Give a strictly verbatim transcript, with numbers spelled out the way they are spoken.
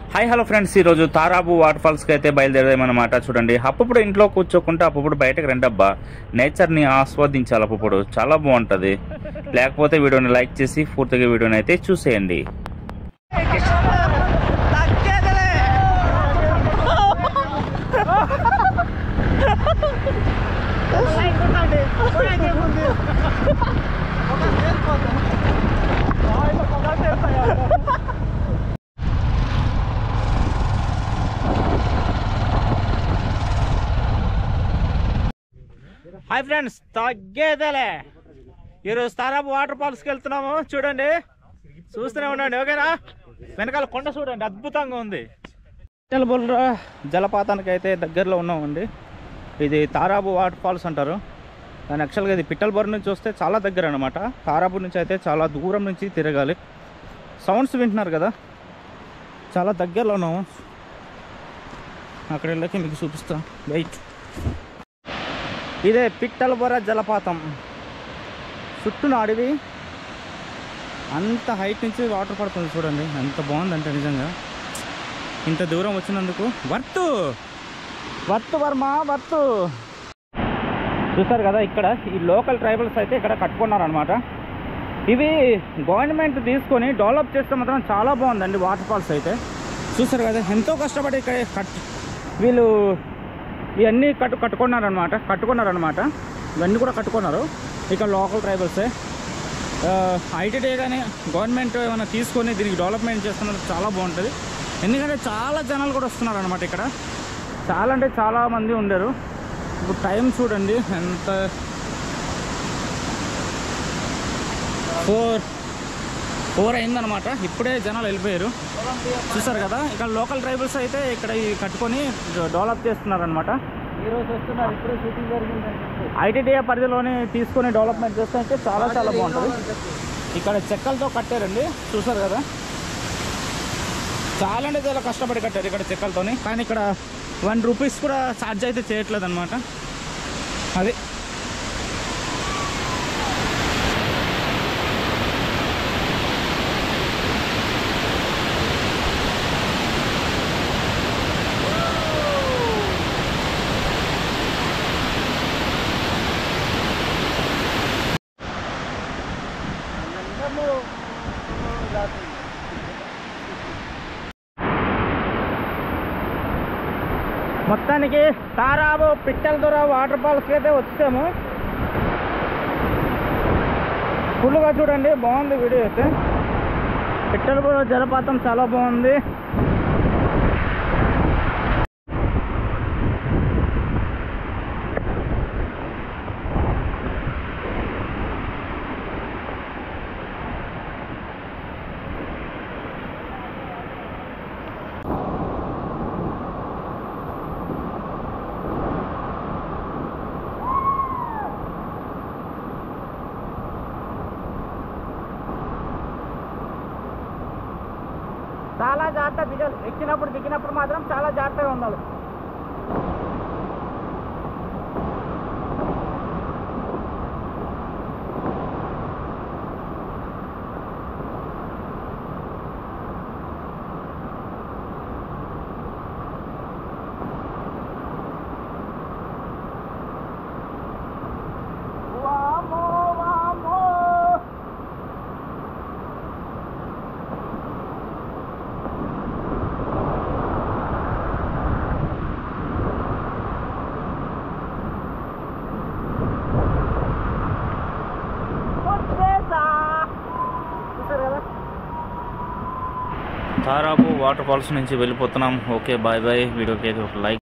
Hi hello friends, ఈరోజు తారాబు water ఫాల్స్కి అయితే బయలుదేరదామన్నమాట. చూడండి, అప్పుడు ఇంట్లో కూర్చోకుంటే అప్పుడు బయటకు రండబ్బా, నేచర్ని ఆస్వాదించాలి. అప్పుడు చాలా బాగుంటుంది. లేకపోతే వీడియోని లైక్ చేసి పూర్తిగా వీడియోని అయితే చూసేయండి. హాయ్ ఫ్రెండ్స్, తగ్గేదేలే. ఈరోజు తారాబు వాటర్ ఫాల్స్కి వెళ్తున్నాము. చూడండి, చూస్తూనే ఉండండి. ఓకేనా? వెనకాల కొండ చూడండి, అద్భుతంగా ఉంది. పిట్టలబుర్ర జలపాతానికి అయితే దగ్గరలో ఉన్నామండి. ఇది తారాబు వాటర్ ఫాల్స్ అంటారు. కానీ యాక్చువల్గా ఇది పిట్టలబుర్ర నుంచి వస్తే చాలా దగ్గర అనమాట. తారాబు నుంచి అయితే చాలా దూరం నుంచి తిరగాలి. సౌండ్స్ వింటున్నారు కదా, చాలా దగ్గరలో ఉన్నాము. అక్కడ వెళ్ళకి మీకు చూపిస్తాం. వెయిట్. ఇదే పిట్టలబుర్ర జలపాతం. చుట్టూ అడవి, అంత హైట్ నుంచి వాటర్ పడుతుంది. చూడండి ఎంత బాగుందంటే, నిజంగా ఇంత దూరం వచ్చినందుకు వర్త్ వర్త్ వర్మ వర్త్. చూసారు కదా, ఇక్కడ ఈ లోకల్ ట్రైబల్స్ అయితే ఇక్కడ కట్టుకున్నారనమాట. ఇవి గవర్నమెంట్ తీసుకొని డెవలప్ చేస్తే మాత్రం చాలా బాగుందండి వాటర్ ఫాల్స్ అయితే. చూసారు కదా, ఎంతో కష్టపడి ఇక్కడ కట్ వీళ్ళు ఇవన్నీ కట్టు కట్టుకున్నారనమాట కట్టుకున్నారనమాట ఇవన్నీ కూడా కట్టుకున్నారు ఇక్కడ లోకల్ ట్రైబల్సే. ఐటీడీ కానీ గవర్నమెంట్ ఏమైనా తీసుకొని దీనికి డెవలప్మెంట్ చేస్తున్నారు, చాలా బాగుంటుంది. ఎందుకంటే చాలా జనాలు కూడా వస్తున్నారు అనమాట ఇక్కడ. చాలా అంటే చాలా మంది ఉండరు. ఇప్పుడు టైం చూడండి ఎంత, ఫోర్ ఫోర్ అయిందనమాట. ఇప్పుడే జనాలు వెళ్ళిపోయారు. చూసారు కదా, ఇక్కడ లోకల్ ట్రైబల్స్ అయితే ఇక్కడ కట్టుకొని డెవలప్ చేస్తున్నారు అనమాట. ఈరోజు వస్తున్నారు, ఇప్పుడే షూటింగ్ జరిగిందండి. ఐటీడీఏ పరిధిలోని తీసుకొని డెవలప్మెంట్ చేస్తుంటే చాలా చాలా బాగుంటుంది. ఇక్కడ చెక్కలతో కట్టారండి, చూసారు కదా. చాలా అంటే చాలా కష్టపడి కట్టారు ఇక్కడ చెక్కలతోని. కానీ ఇక్కడ వన్ రూపీస్ కూడా ఛార్జ్ అయితే చేయట్లేదు అనమాట. అది మొత్తానికి తారాబు పిట్టలబుర్ర వాటర్ ఫాల్స్కి అయితే వచ్చాము. ఫుల్గా చూడండి, బాగుంది వీడియో అయితే. పిట్టలబుర్ర జలపాతం చాలా బాగుంది. చాలా జాగ్రత్త దిగాలి. ఎక్కినప్పుడు దిగినప్పుడు మాత్రం చాలా జాగ్రత్తగా ఉండాలి. తారాబు వాటర్ ఫాల్స్ నుంచి వెళ్ళిపోతున్నాం. Okay, bye bye. వీడియోకి ఒక లైక్